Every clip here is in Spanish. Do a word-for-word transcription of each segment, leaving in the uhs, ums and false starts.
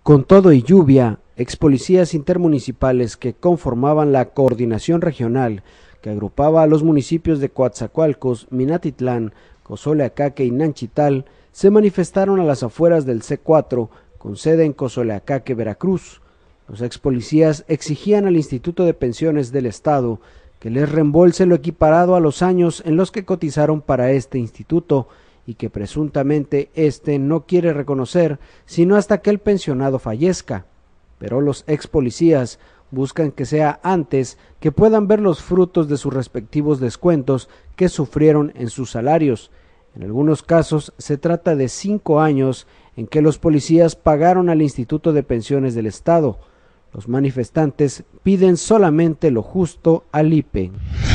Con todo y lluvia, expolicías intermunicipales que conformaban la coordinación regional que agrupaba a los municipios de Coatzacoalcos, Minatitlán, Cozoleacaque y Nanchital se manifestaron a las afueras del C cuatro con sede en Cozoleacaque, Veracruz. Los expolicías exigían al Instituto de Pensiones del Estado que les reembolse lo equiparado a los años en los que cotizaron para este instituto y que presuntamente éste no quiere reconocer sino hasta que el pensionado fallezca. Pero los ex policías buscan que sea antes que puedan ver los frutos de sus respectivos descuentos que sufrieron en sus salarios. En algunos casos se trata de cinco años en que los policías pagaron al Instituto de Pensiones del Estado. Los manifestantes piden solamente lo justo al I P E.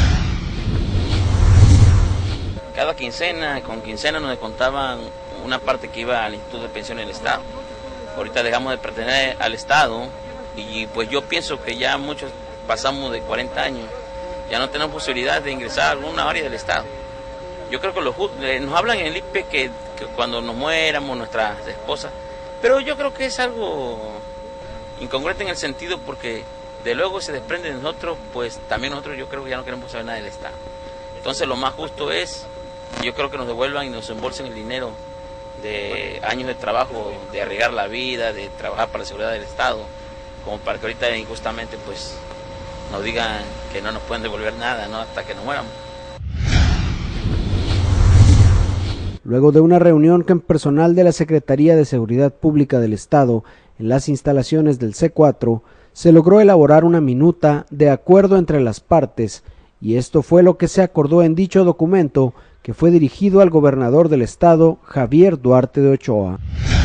Cada quincena, con quincena nos descontaban una parte que iba al Instituto de Pensiones del Estado. Ahorita dejamos de pertenecer al Estado y pues yo pienso que ya muchos pasamos de cuarenta años, ya no tenemos posibilidad de ingresar a alguna área del Estado. Yo creo que lo justo, eh, nos hablan en el I P E que, que cuando nos muéramos nuestras esposas, pero yo creo que es algo incongruente en el sentido porque de luego se desprende de nosotros, pues también nosotros yo creo que ya no queremos saber nada del Estado. Entonces lo más justo es, yo creo que nos devuelvan y nos embolsen el dinero de años de trabajo, de arriesgar la vida, de trabajar para la seguridad del Estado, como para que ahorita injustamente pues nos digan que no nos pueden devolver nada, ¿no? Hasta que nos muéramos. Luego de una reunión con personal de la Secretaría de Seguridad Pública del Estado en las instalaciones del C cuatro, se logró elaborar una minuta de acuerdo entre las partes, y esto fue lo que se acordó en dicho documento, que fue dirigido al gobernador del estado, Javier Duarte de Ochoa.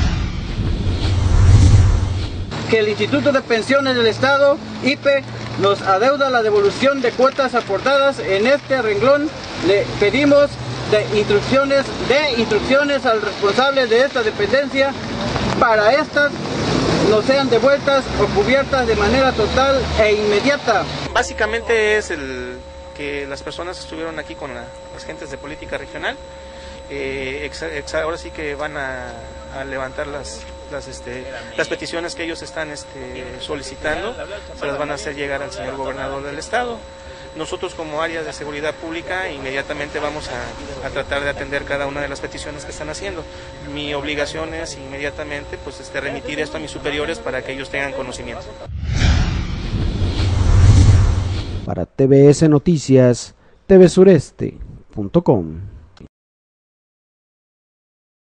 Que el Instituto de Pensiones del Estado, I P E, nos adeuda la devolución de cuotas aportadas en este renglón. Le pedimos de instrucciones, de instrucciones al responsable de esta dependencia para estas no sean devueltas o cubiertas de manera total e inmediata. Básicamente es el que las personas estuvieron aquí con la, las gentes de política regional, eh, ex, ex, ahora sí que van a, a levantar las las, este, las peticiones que ellos están este, solicitando, se las van a hacer llegar al señor gobernador del estado. Nosotros como área de seguridad pública inmediatamente vamos a, a tratar de atender cada una de las peticiones que están haciendo. Mi obligación es inmediatamente pues, este, remitir esto a mis superiores para que ellos tengan conocimiento. Para T V S Noticias, T V Sureste punto com.